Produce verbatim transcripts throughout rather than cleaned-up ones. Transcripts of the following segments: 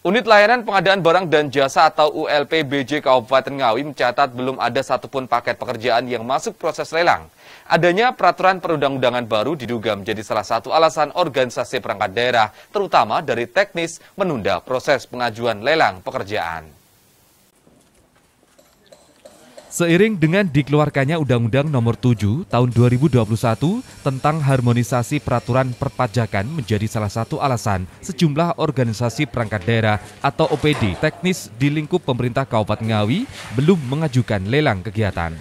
Unit Layanan Pengadaan Barang dan Jasa atau U L P B J Kabupaten Ngawi mencatat belum ada satupun paket pekerjaan yang masuk proses lelang. Adanya peraturan perundang-undangan baru diduga menjadi salah satu alasan organisasi perangkat daerah, terutama dari teknis, menunda proses pengajuan lelang pekerjaan. Seiring dengan dikeluarkannya Undang-Undang Nomor tujuh Tahun dua ribu dua puluh satu tentang harmonisasi peraturan perpajakan menjadi salah satu alasan sejumlah organisasi perangkat daerah atau O P D teknis di lingkup pemerintah Kabupaten Ngawi belum mengajukan lelang kegiatan.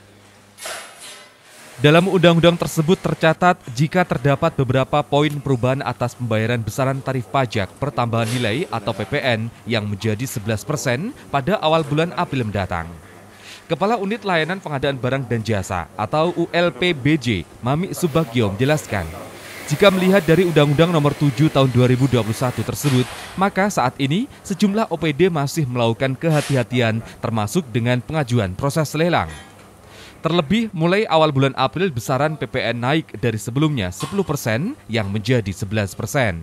Dalam undang-undang tersebut tercatat jika terdapat beberapa poin perubahan atas pembayaran besaran tarif pajak pertambahan nilai atau P P N yang menjadi sebelas persen pada awal bulan April mendatang. Kepala Unit Layanan Pengadaan Barang dan Jasa atau U L P B J, Mami Subagio menjelaskan, jika melihat dari Undang-Undang Nomor tujuh Tahun dua ribu dua puluh satu tersebut, maka saat ini sejumlah O P D masih melakukan kehati-hatian termasuk dengan pengajuan proses lelang. Terlebih mulai awal bulan April besaran P P N naik dari sebelumnya sepuluh persen yang menjadi sebelas persen.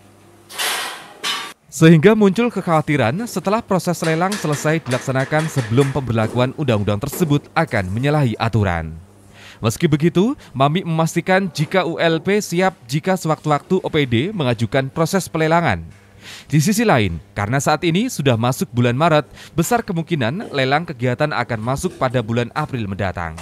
Sehingga muncul kekhawatiran setelah proses lelang selesai dilaksanakan sebelum pemberlakuan undang-undang tersebut akan menyalahi aturan. Meski begitu, Mami memastikan jika U L P siap jika sewaktu-waktu O P D mengajukan proses pelelangan. Di sisi lain, karena saat ini sudah masuk bulan Maret, besar kemungkinan lelang kegiatan akan masuk pada bulan April mendatang.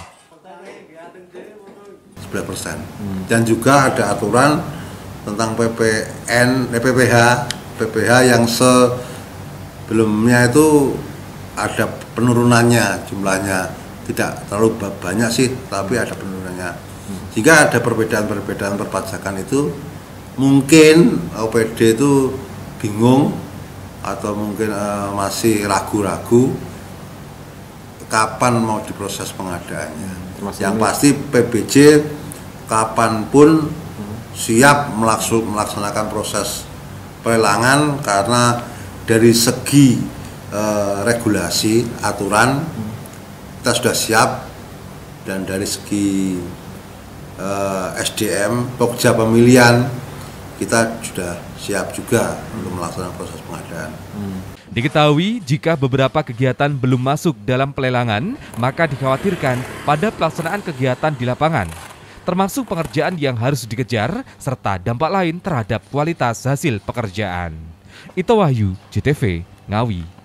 sebelas persen. Dan juga ada aturan tentang P P N, P P H, P P H yang sebelumnya itu ada penurunannya, jumlahnya tidak terlalu banyak sih, tapi ada penurunannya. Jika ada perbedaan-perbedaan perpajakan itu, mungkin O P D itu bingung atau mungkin uh, masih ragu-ragu kapan mau diproses pengadaannya. Maksudnya, yang pasti P B J kapanpun hmm. siap melaksanakan proses pelelangan karena dari segi uh, regulasi aturan hmm. kita sudah siap, dan dari segi uh, S D M Pokja pemilihan kita sudah siap juga untuk melaksanakan proses pengadaan. Hmm. Diketahui jika beberapa kegiatan belum masuk dalam pelelangan, maka dikhawatirkan pada pelaksanaan kegiatan di lapangan, termasuk pengerjaan yang harus dikejar, serta dampak lain terhadap kualitas hasil pekerjaan. Ito Wahyu, J T V, Ngawi.